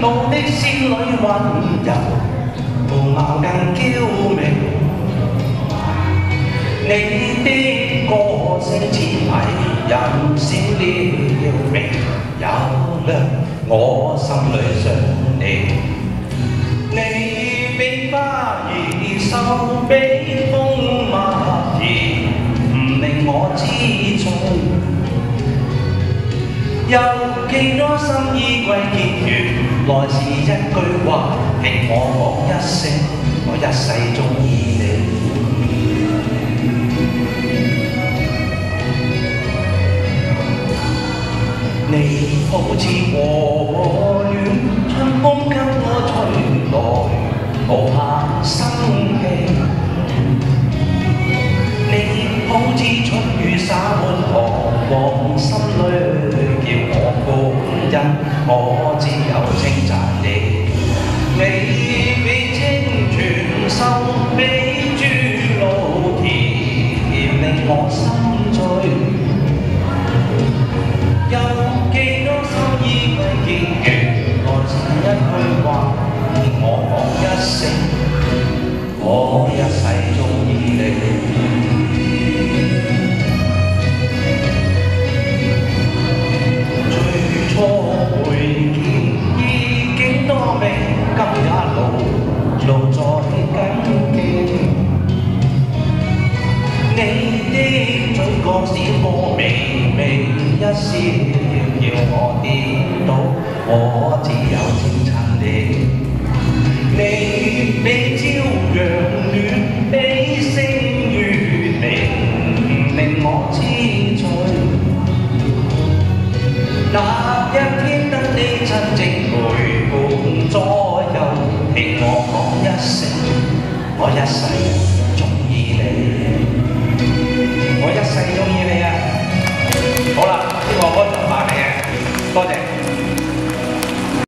我的仙女溫柔，圖貌更嬌美。你的歌聲似迷人少了明，有亮我心裏想你。你比花兒秀，比風馬兒，唔令我知趣。有幾多心意歸結緣，來是一句話，聽我講一聲，我一世鍾意你。你好似和我戀，春風給我吹來，無限生氣。你好似春雨灑滿彷徨心裏，叫我歡欣，我只有稱讚你。你比清泉秀，比珠露甜，令我心醉。有幾多心意歸結緣，來自一句話，聽我講一聲，我一世鍾意你。最初會見已經多美，今也路在緊記。你的嘴角閃過微微一笑，叫我跌倒，我只有稱讚你。你比朝陽暖，比星月明，令我痴醉。那一天得你真正陪伴左右，聽我講一聲，我一世。